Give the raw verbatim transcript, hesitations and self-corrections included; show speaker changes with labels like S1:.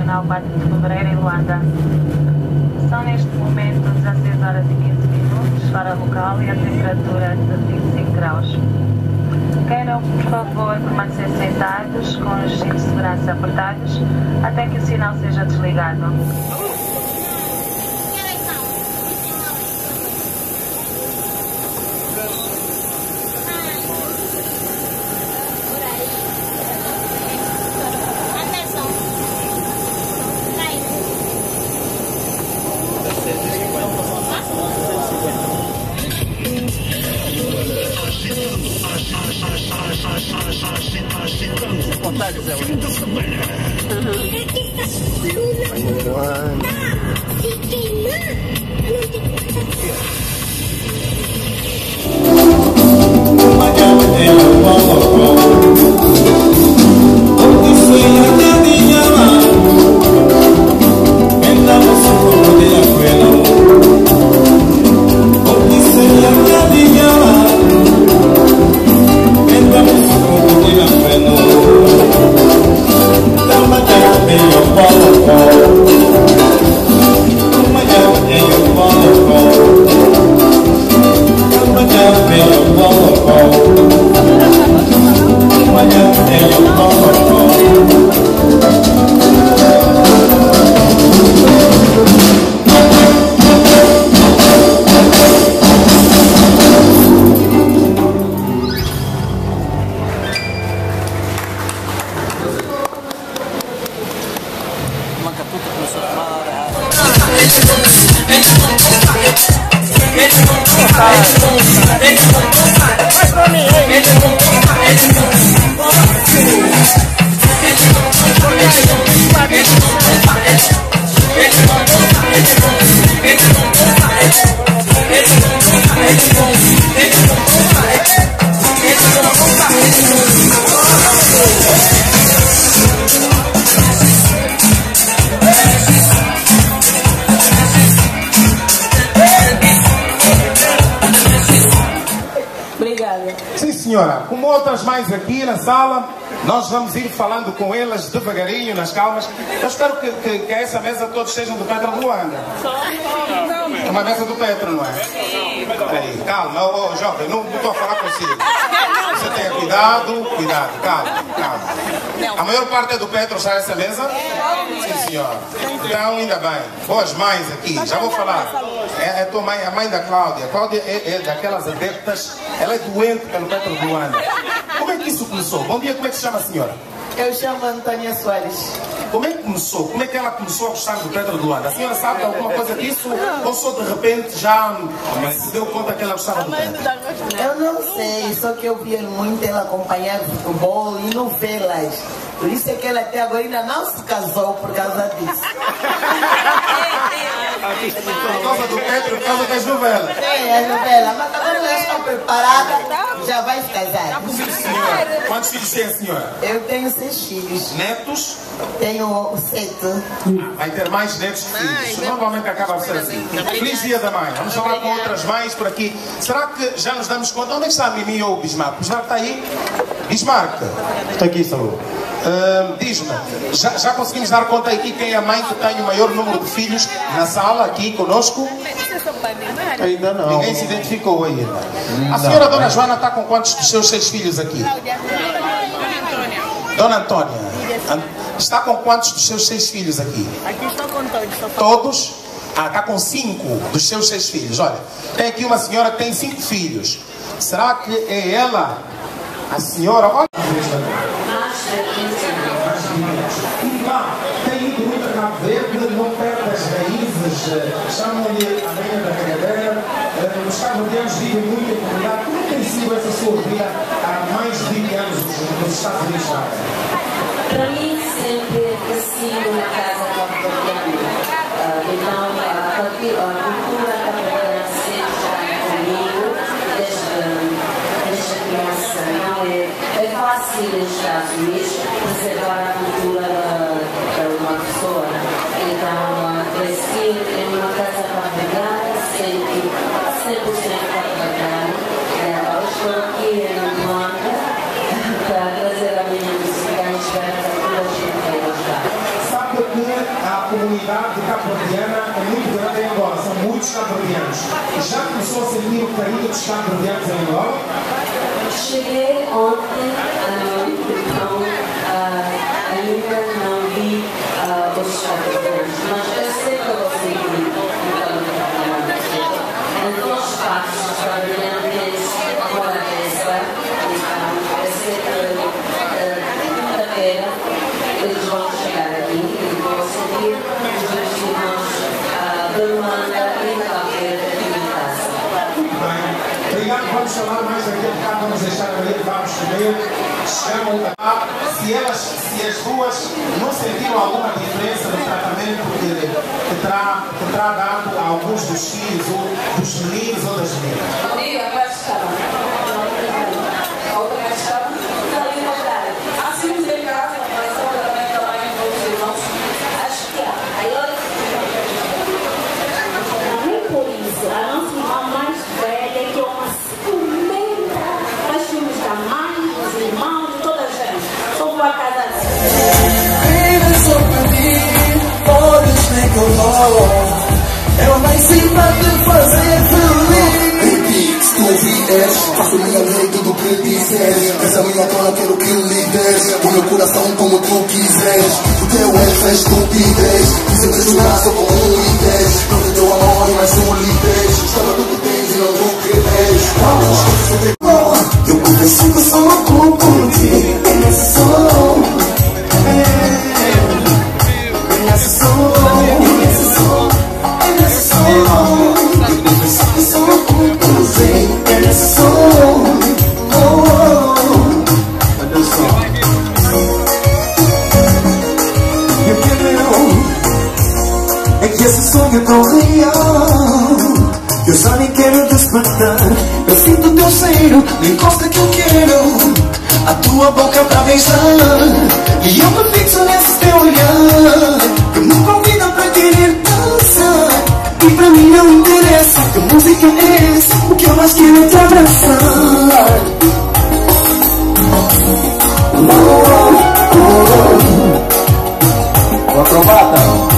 S1: Nacional quatro de Fevereiro em Luanda. São neste momento dezasseis horas e quinze minutos, hora local, e a temperatura de vinte e cinco graus. Queiram, por favor, permanecer sentados com os cintos de segurança apertados até que o sinal seja desligado.
S2: Senhora, como outras mães aqui na sala, nós vamos ir falando com elas devagarinho, nas calmas. Eu espero que, que, que essa mesa todos sejam do Petro de Luanda. É uma mesa do Petro, não é? Peraí, calma, oh, oh, jovem, não estou a falar consigo. Você tenha cuidado, cuidado, calma, calma. A maior parte é do Petro, está essa mesa? Sim, senhora. Então, ainda bem. Boas mães aqui, já vou falar. É, é tua mãe, a mãe da Cláudia. Cláudia é, é daquelas adeptas, ela é doente pelo Petro de Luanda. Como é que isso começou? Bom dia, como é que se chama a senhora?
S3: Eu chamo Antônia Soares.
S2: Como é que começou? Como é que ela começou a gostar do Petro de Luanda? A senhora sabe de alguma coisa disso? Ou só de repente já se deu conta que ela gostava do Petro?
S3: Eu não sei, só que eu via muito ela acompanhar futebol e novelas. Por isso é que ela até agora ainda não se casou por causa disso.
S2: Por causa do Petro, por causa das novelas.
S3: Sim, as novelas. Mas agora ela está preparada, já vai se casar.
S2: Sim, senhora. Quantos filhos tem a senhora?
S3: Eu tenho seis filhos.
S2: Netos?
S3: Tenho sete.
S2: Vai ter mais netos que filhos. Normalmente acaba a ser assim. Feliz dia da mãe. Vamos falar com outras mães por aqui. Será que já nos damos conta? Onde é que está a Mimi ou o Bismarck? O Bismarck está aí? Bismarck?
S4: Está aqui, Salvador.
S2: Uh, Diz-me, já, já conseguimos dar conta aqui quem é a mãe que tem o maior número de filhos na sala, aqui conosco?
S4: Ainda não.
S2: Ninguém se identificou ainda. A senhora Dona Joana está com quantos dos seus seis filhos aqui? Dona Antônia, está com quantos dos seus seis filhos aqui?
S5: Aqui estou com todos.
S2: Todos? Ah, está com cinco dos seus seis filhos. Olha, tem aqui uma senhora que tem cinco filhos. Será que é ela, a senhora? Olha. Tem ido muito a Cabo Verde, não perde as raízes, chamam-lhe a rainha da cagadeira. Os cabo-verdianos vivem muito em comunidade. Como tem sido essa sua vida há mais de vinte anos nos Estados Unidos?
S6: Para mim, sempre cresci numa casa cabo-verdiana. Então, a cultura cabo-verdiana sempre está comigo, desde criança. Não é, é fácil nos Estados Unidos preservar a cultura de uma pessoa. Então, cresci em uma casa cabo-verdiana, cem por cento cabo-verdiana. Estou aqui em Luanda para trazer a minha música e espero que toda a gente vai gostar.
S2: Sabe, comunidade cabo-verdiana é muito grande em Angola, são muitos cabo-verdianos. Já começou a sentir o carinho dos cabo-verdianos em Angola?
S6: Cheguei ontem à noite, então uh, ainda não vi uh, os cabo-verdianos, mas eu sei que eu vou seguir o cabo-verdiano. Então os passos cabo-verdianos agora essa, então eu sei que quinta-feira eles vão chegar aqui e vão seguir os meus irmãos de Luanda e da Feira de casa.
S2: Muito bem. Obrigado. Vamos falar mais daqui a bocado. Vamos deixar a Maria, vamos comer. Chamam a... Se elas, se as duas não sentiram alguma diferença no tratamento que, que, terá, que terá dado a alguns dos filhos, ou dos meninos ou das meninas.
S6: Bom dia, como é que está? Como é que está? Assim em casa, mas também também com os irmãos. Acho que há. Aí olha.
S5: Nem por isso, a nossa irmã mais velha, que é uma ciumenta, nós filhos da mãe, dos irmãos, de toda a gente. Sou uma casa assim.
S7: Vive sobre mim, podes nem que eu dou. Eu nasci para te fazer feliz. Baby, se tu ouvides, faço minha lei tudo que disseres. Essa minha dona quero que lides. O meu coração como tu quiseres. O teu ex é estupidez. Dizem que chorar só com um e dez. Não te deu amor e mais solidez. Estava do que tens e não do que tens. Vamos esquecer de eu confesso que sou louco por ti. E nesse som, e nesse som, e nesse som. É que esse sonho é tão real que eu já nem quero despertar. Eu sinto teu cheiro, me encosta que eu quero a tua boca pra beijar. E eu me fixo nesse teu olhar que me convida pra querer dançar. E pra mim não interessa que música é essa, o que eu mais quero é te abraçar. Oh, oh, oh, oh. Acrobata.